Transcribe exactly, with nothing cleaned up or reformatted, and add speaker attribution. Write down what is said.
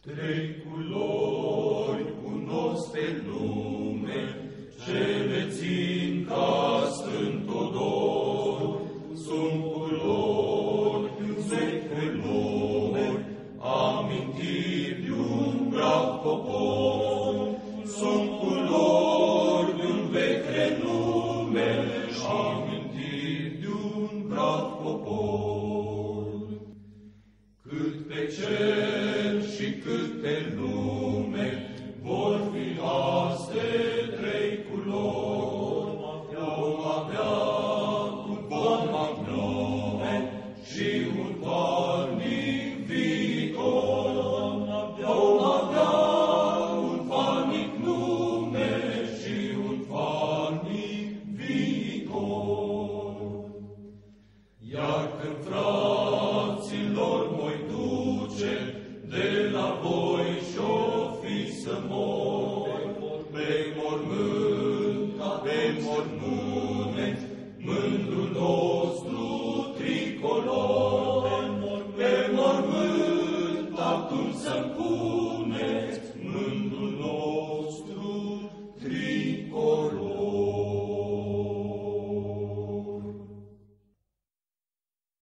Speaker 1: Trei culori cunosc pe lume, cele țin ca sfânt odor. Sunt culori vechi lume, amintiri de-un bravo popor. Sunt culori de-un vechi lume, amintiri de-un bravo popor. Cât pe cer și cât pe lume vor fi aste trei culori, vom avea un vom nume și un farnic viitor. Vom avea un farnic nume și un farnic viitor. Iar când fraților voi duce de la voi și-o fi să mor,